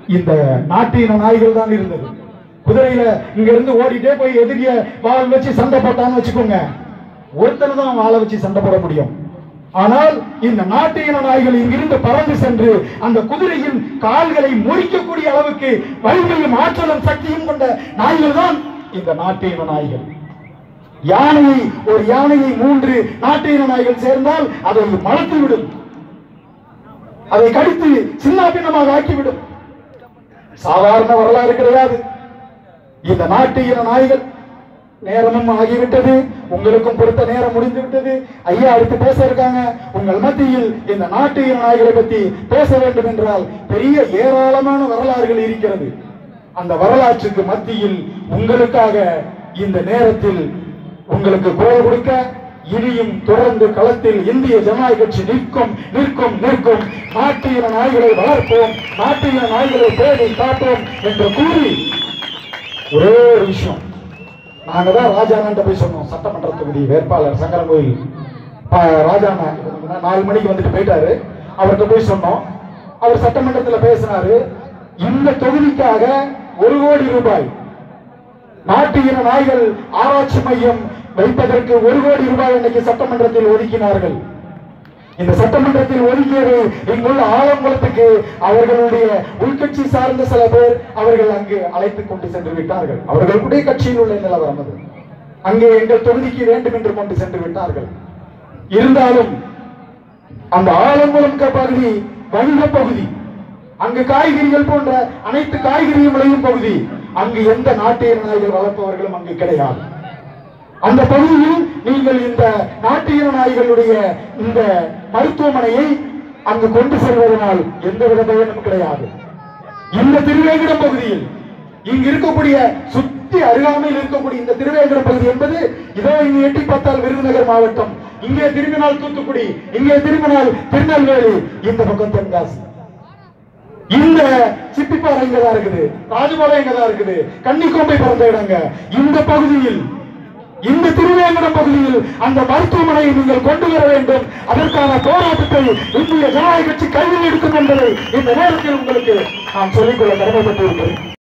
இந்த நாட்டின நாய்கள் தான் இருந்தது. குதிரையில இங்க இருந்து ஓடிட்டே போய் எதிரிய வாள் வச்சு சண்டை போட்டான்னு வச்சுக்கோங்க, ஒருத்தனை தான் வாழை வச்சு சண்டை போட முடியும். ஆனால் இந்த நாட்டின நாய்கள் இங்கிருந்து பறந்து சென்று அந்த குதிரையின் கால்களை முறிக்கக்கூடிய அளவுக்கு வலிமையும் ஆற்றலும் சக்தியும் கொண்ட நாய்கள் தான் இந்த நாட்டின நாய்கள். ஒரு யானையை 3 நாட்டின நாய்கள் சேர்ந்தால் அதை மலர்த்து விடும், அதை கடித்து சின்ன பின்னமாக ஆக்கிவிடும். சாதாரண வரலாறு கிடையாது. இந்த நாட்டின நாய்கள் நேரமும் ஆகிவிட்டது, உங்களுக்கும் பொறுத்த நேரம் முடிந்து விட்டது. ஐயா அடுத்து பேச இருக்காங்க. உங்கள் மத்தியில் இந்த நாட்டின நாய்களை பற்றி பேச வேண்டும் என்றால் பெரிய ஏராளமான வரலாறுகள் இருக்கிறது. அந்த வரலாற்றுக்கு மத்தியில் உங்களுக்காக இந்த நேரத்தில் உங்களுக்கு குரல் கொடுக்க இனியும் தொடர்ந்து களத்தில் இந்திய ஜனநாயக கட்சி நிற்கும். நாட்டின நாய்களை வளர்ப்போம், நாட்டின நாய்களை பேணி காப்போம் என்று கூறி ஒரே ஒரு விஷயம், நாங்க தான் ராஜாண்ணன் போய் சொன்னோம். சட்டமன்ற தொகுதி வேட்பாளர் சங்கரங்கோயில் ராஜாண்ணா 4 மணிக்கு வந்துட்டு போயிட்டாரு. அவர்கிட்ட போய் சொன்னோம். அவர் சட்டமன்றத்தில் பேசினாரு. இந்த தொகுதிக்காக 1 கோடி ரூபாய் நாட்டின நாய்கள் ஆராய்ச்சி மையம் வைப்பதற்கு 1 கோடி ரூபாய் இன்னைக்கு சட்டமன்றத்தில் ஒதுக்கினார்கள். இந்த சட்டமன்றத்தில் ஒதுக்கியது இங்குள்ள ஆலங்குளத்துக்கு அவர்களுடைய உள்கட்சி சார்ந்த சில பேர் அவர்கள் அங்கு அழைத்துக் கொண்டு சென்று விட்டார்கள். அவர்களுடைய கட்சியில் உள்ள நிலவரம் அது. அங்கே எங்கள் தொகுதிக்கு வேண்டும் என்று கொண்டு சென்று விட்டார்கள். இருந்தாலும் அந்த ஆலங்குளம் பகுதி வணிக பகுதி, அங்கு காய்கறிகள் போன்ற அனைத்து காய்கறியும் விளையும் பகுதி. அங்கு எந்த நாட்டின நாய்கள் வளர்ப்பவர்களும் அங்கு கிடையாது. அந்த பகுதியில் நீங்கள் இந்த நாட்டின நாய்களுடைய இந்த மருத்துவமனையை அங்கு கொண்டு செல்வதனால் எந்தவித பயனும் கிடையாது. இந்த திருவேங்கடம் பகுதியில் இங்கு இருக்கக்கூடிய சுத்தி அருகாமையில் இருக்கக்கூடிய இந்த திருவேங்கடம் பகுதி என்பது இதோ இங்கு எட்டி பார்த்தால் விருதுநகர் மாவட்டம், இங்கே திரும்பினால் தூத்துக்குடி, இங்கே திரும்பினால் திருநெல்வேலி, இந்த பக்கம் தென்காசி. இந்த சிப்பிப்பாறை இங்கதான் இருக்குது, ராஜபாளையம் இங்கதான் இருக்குது, கன்னிக்கோம்பை பிறந்த இடங்க. இந்த பகுதியில் இந்த திருவேங்கடம் பகுதியில் அந்த மருத்துவமனையை நீங்கள் கொண்டு வர வேண்டும். அதற்கான போராட்டத்தை இந்திய ஜனநாயக கட்சி கையில் எடுக்கும் என்பதை இந்த நேரத்தில் உங்களுக்கு நான் சொல்லிக்கொள்ள கடமைப்பட்டிருக்கிறேன்.